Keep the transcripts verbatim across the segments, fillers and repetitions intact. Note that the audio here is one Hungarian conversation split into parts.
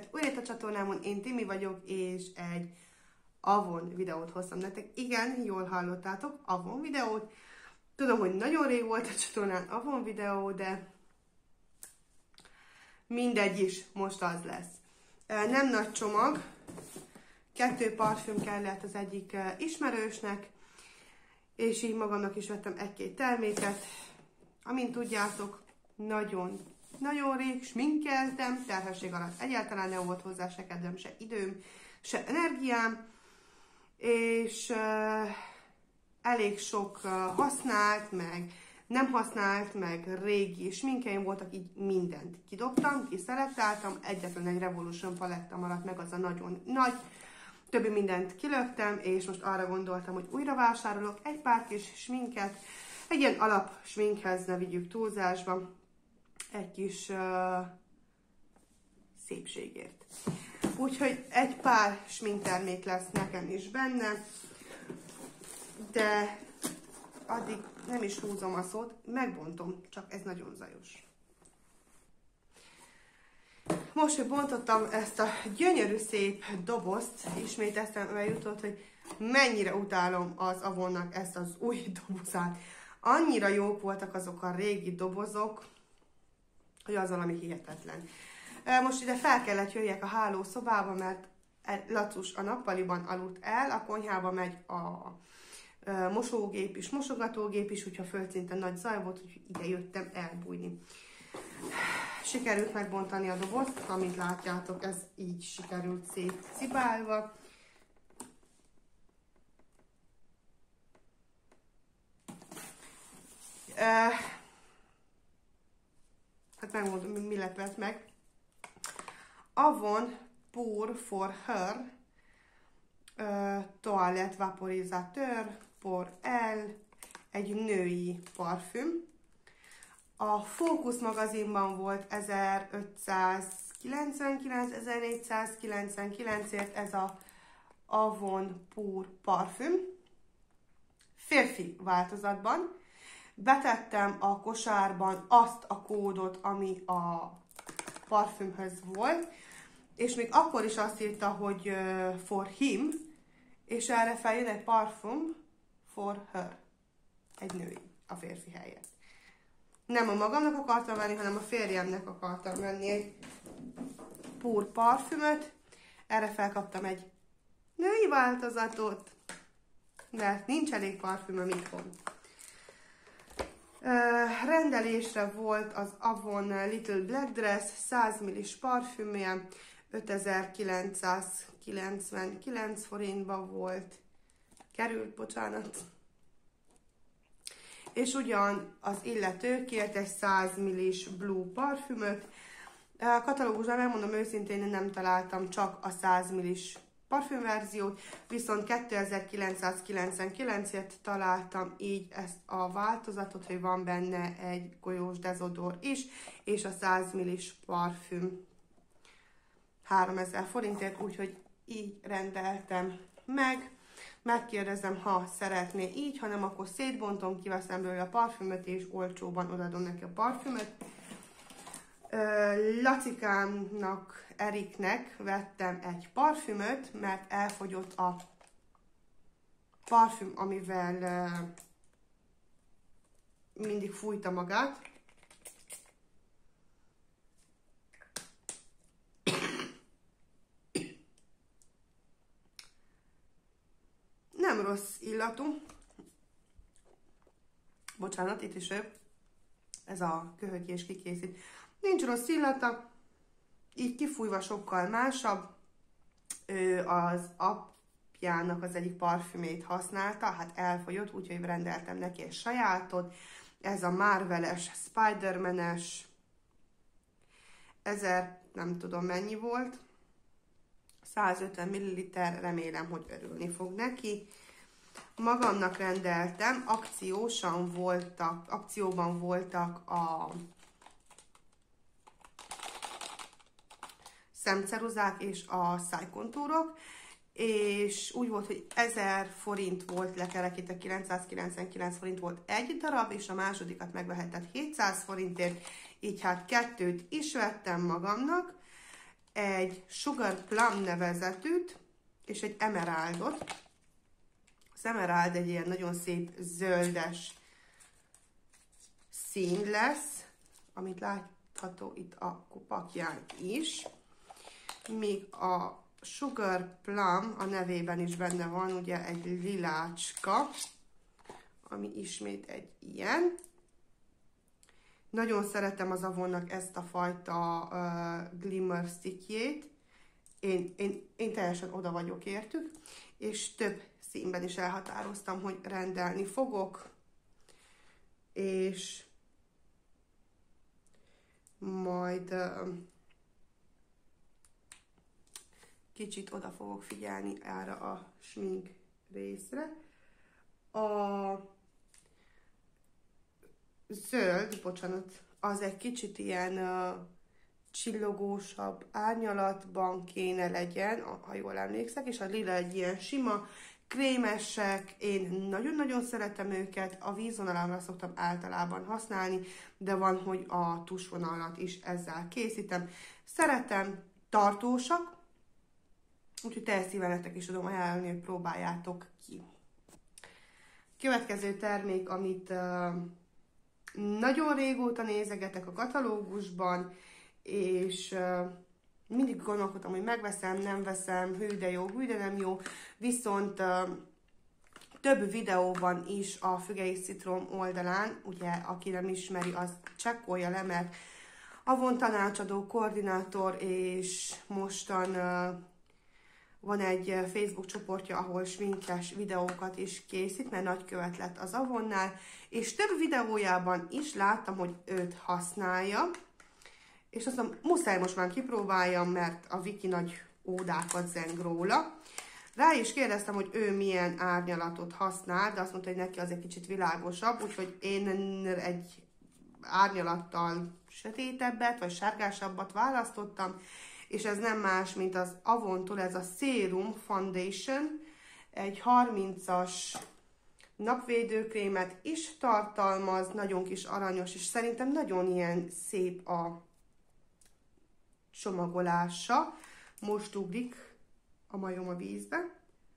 szeretettel újra itt a csatornámon, én Timi vagyok, és egy Avon videót hoztam nektek. Igen, jól hallottátok, Avon videót. Tudom, hogy nagyon rég volt a csatornán Avon videó, de mindegy is, most az lesz. Nem nagy csomag, kettő parfüm kellett az egyik ismerősnek, és így magamnak is vettem egy-két terméket. Amint tudjátok, nagyon, nagyon rég sminkeltem, terhesség alatt egyáltalán nem volt hozzá se kedvem, se időm, se energiám, és uh, elég sok uh, használt, meg nem használt, meg régi sminkeim voltak, így mindent kidobtam, kiszelektáltam, egyetlen egy Revolution paletta maradt meg, az a nagyon nagy, többi mindent kilöktem, és most arra gondoltam, hogy újra vásárolok egy pár kis sminket, egy ilyen alap sminkhez ne vigyük túlzásba, egy kis uh, szépségért. Úgyhogy egy pár sminktermék lesz nekem is benne, de addig nem is húzom a szót, megbontom, csak ez nagyon zajos. Most, hogy bontottam ezt a gyönyörű szép dobozt, ismét eszembe jutott, hogy mennyire utálom az Avonnak ezt az új dobozát. Annyira jók voltak azok a régi dobozok, hogy az valami hihetetlen. Most ide fel kellett jöjjek a hálószobába, mert Lacus a nappaliban aludt el, a konyhába megy a mosógép is, mosogatógép is, hogyha földszinten nagy zaj volt, úgyhogy ide jöttem elbújni. Sikerült megbontani a dobozt, amint látjátok, ez így sikerült szép cibálva. Uh, hát megmondom, mi lepett meg. Avon Pour for Her uh, Toilette Vaporizateur Pour Elle, egy női parfüm. A Focus magazinban volt ezerötszázkilencvenkilenc ezernégyszázkilencvenkilencért ez a Avon Pour parfüm. Férfi változatban. Betettem a kosárban azt a kódot, ami a parfümhöz volt, és még akkor is azt írta, hogy uh, for him, és erre feljön egy parfüm for her, egy női, a férfi helyett. Nem a magamnak akartam venni, hanem a férjemnek akartam venni egy Pour parfümöt, erre felkaptam egy női változatot, mert nincs elég parfümöm itthon. Uh, rendelésre volt az Avon Little Black Dress száz millis parfümje, ötezer-kilencszázkilencvenkilenc forintba volt, került, bocsánat. És ugyan az illető kért egy száz millis Blue parfümöt. A katalógusban, megmondom őszintén, nem találtam csak a száz millis parfümverziót, viszont kétezer-kilencszázkilencvenkilencért találtam így ezt a változatot, hogy van benne egy golyós dezodor is, és a száz millis parfüm háromezer forintért, úgyhogy így rendeltem meg. Megkérdezem, ha szeretné így, ha nem, akkor szétbontom, kiveszem belőle a parfümöt, és olcsóban odaadom neki a parfümöt. Lacikámnak, Eriknek vettem egy parfümöt, mert elfogyott a parfüm, amivel uh, mindig fújta magát. Nem rossz illatú. Bocsánat, itt is ő. Ez a köhögés kikészít. Nincs rossz illata, így kifújva sokkal másabb. Ő az apjának az egyik parfümét használta, hát elfogyott, úgyhogy rendeltem neki egy sajátot. Ez a Marvel-es, Spider-Man-es, ezer, nem tudom mennyi volt, százötven milliliter, remélem, hogy örülni fog neki. Magamnak rendeltem, akciósan voltak, akcióban voltak a szemceruzák és a szájkontúrok, és úgy volt, hogy ezer forint volt lekerekítve, kilencszázkilencvenkilenc forint volt egy darab, és a másodikat megvehetett hétszáz forintért, így hát kettőt is vettem magamnak, egy egy Sugar Plum nevezetűt, és egy emeraldot. Az emerald egy ilyen nagyon szép zöldes szín lesz, amit látható itt a kupakján is. Míg a Sugar Plum a nevében is benne van, ugye egy lilácska, ami ismét egy ilyen. Nagyon szeretem az Avonnak ezt a fajta uh, glimmer stickjét. Én, én, én teljesen oda vagyok értük, és több színben is elhatároztam, hogy rendelni fogok, és majd uh, kicsit oda fogok figyelni erre a smink részre. A zöld, bocsánat, az egy kicsit ilyen uh, csillogósabb árnyalatban kéne legyen, ha jól emlékszek, és a lila egy ilyen sima, krémesek, én nagyon-nagyon szeretem őket, a vízvonalamra szoktam általában használni, de van, hogy a tusvonalat is ezzel készítem. Szeretem, tartósak, úgyhogy teljes szíven nektek is tudom ajánlani, hogy próbáljátok ki. Következő termék, amit uh, nagyon régóta nézegetek a katalógusban, és uh, mindig gondolkodtam, hogy megveszem, nem veszem, hű de jó, hű de nem jó, viszont uh, több videóban is a Füge és Citrom oldalán, ugye aki nem ismeri, az csekkolja le, mert Avon tanácsadó, koordinátor, és mostan uh, van egy Facebook csoportja, ahol sminkes videókat is készít, mert nagykövet lett az Avonnál, és több videójában is láttam, hogy őt használja, és azt mondom, muszáj most már kipróbáljam, mert a Viki nagy ódákat zeng róla. Rá is kérdeztem, hogy ő milyen árnyalatot használ, de azt mondta, hogy neki az egy kicsit világosabb, úgyhogy én egy árnyalattal sötétebbet, vagy sárgásabbat választottam, és ez nem más, mint az Avontól, ez a Serum Foundation, egy harmincas napvédőkrémet is tartalmaz, nagyon kis aranyos, és szerintem nagyon ilyen szép a csomagolása. Most ugrik a majom a vízbe.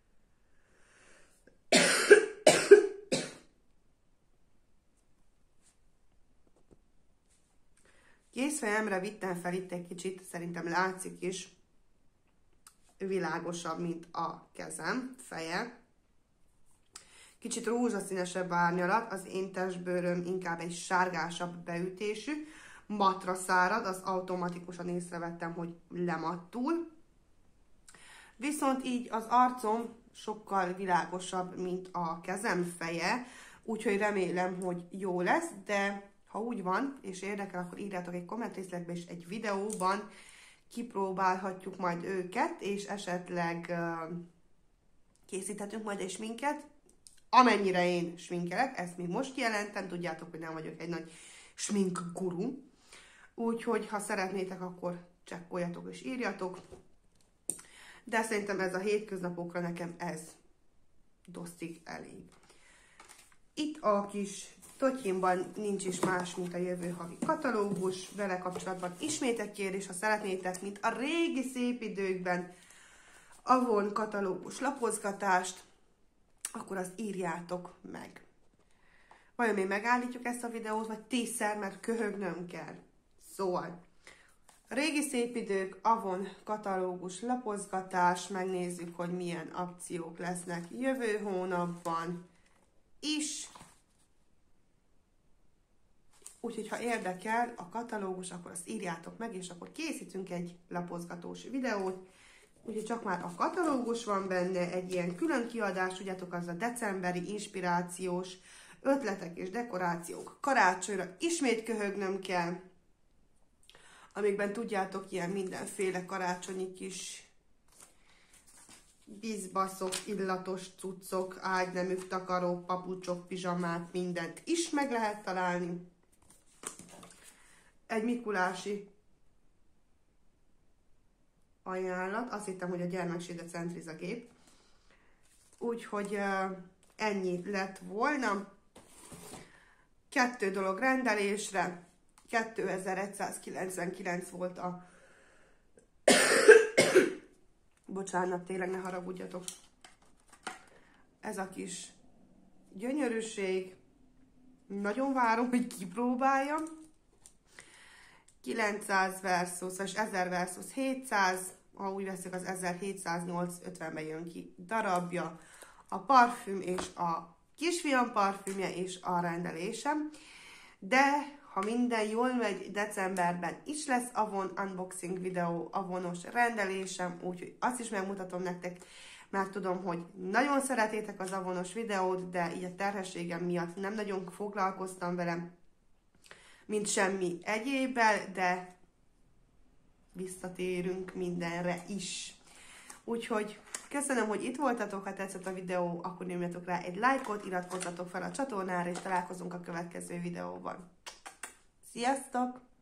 Kézfejemre vittem fel itt egy kicsit, szerintem látszik is, világosabb, mint a kezem feje. Kicsit rózsaszínesebb árnyalat, az én testbőröm inkább egy sárgásabb beütésű, matra szárad, az automatikusan észrevettem, hogy lemattul. Viszont így az arcom sokkal világosabb, mint a kezem feje, úgyhogy remélem, hogy jó lesz, de ha úgy van, és érdekel, akkor írjátok egy kommentrészletbe, és egy videóban kipróbálhatjuk majd őket, és esetleg uh, készíthetünk majd egy sminket, amennyire én sminkelek, ezt még most kijelentem, tudjátok, hogy nem vagyok egy nagy smink guru, úgyhogy ha szeretnétek, akkor csekkoljatok és írjatok, de szerintem ez a hétköznapokra nekem ez dosztig elég. Itt a kis totyimban nincs is más, mint a jövő havi katalógus, vele kapcsolatban ismét egy kérdés, ha szeretnétek, mint a régi szép időkben Avon katalógus lapozgatást, akkor azt írjátok meg. Vajon még megállítjuk ezt a videót, vagy tízszer, mert köhögnöm kell. Szóval, a régi szép idők, Avon katalógus lapozgatás, megnézzük, hogy milyen akciók lesznek jövő hónapban is. Úgyhogy, ha érdekel a katalógus, akkor azt írjátok meg, és akkor készítünk egy lapozgatós videót. Úgyhogy csak már a katalógus van benne, egy ilyen külön kiadás, tudjátok, az a decemberi inspirációs ötletek és dekorációk karácsonyra. Ismét köhögnöm kell, amikben tudjátok, ilyen mindenféle karácsonyi kis bizbaszok, illatos cuccok, ágyneműk, takarók, papucsok, pizsamák, mindent is meg lehet találni. Egy mikulási ajánlat, azt hittem, hogy a gyermekséget centriz a gép. Úgyhogy uh, ennyi lett volna. Kettő dolog rendelésre, kétezer-egyszázkilencvenkilenc volt a Bocsánat, tényleg ne haragudjatok. Ez a kis gyönyörűség. Nagyon várom, hogy kipróbáljam. kilencszáz versus, és ezer versus hétszáz. Ha úgy veszik, az ezerhétszáznyolcszázötvenbe jön ki darabja. A parfüm és a kisfiam parfümje és a rendelésem. De ha minden jól megy, decemberben is lesz Avon unboxing videó, Avonos rendelésem, úgyhogy azt is megmutatom nektek, mert tudom, hogy nagyon szeretétek az Avonos videót, de így a terhességem miatt nem nagyon foglalkoztam vele, mint semmi egyébbel, de visszatérünk mindenre is. Úgyhogy köszönöm, hogy itt voltatok, ha tetszett a videó, akkor nyomjatok rá egy lájkot, iratkozzatok fel a csatornára, és találkozunk a következő videóban. Sziasztok!